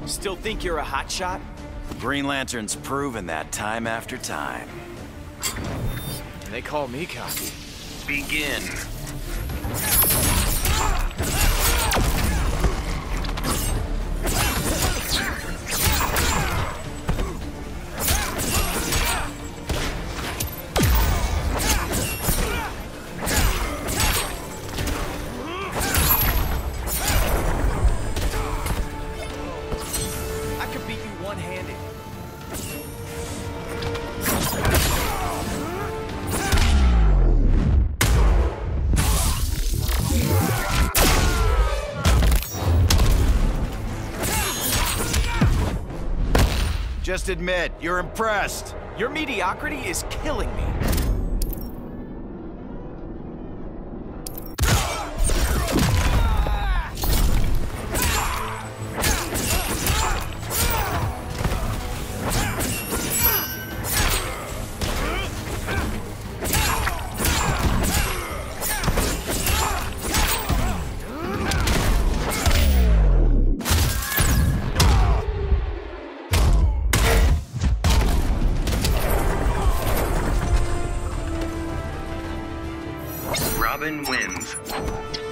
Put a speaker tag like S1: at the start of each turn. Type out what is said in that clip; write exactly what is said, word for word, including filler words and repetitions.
S1: Still think you're a hotshot?
S2: Green Lantern's proven that time after time.
S1: They call me cocky.
S2: Begin.
S1: I could beat you one-handed.
S2: Just admit, you're impressed.
S1: Your mediocrity is killing me.
S3: Robin wins.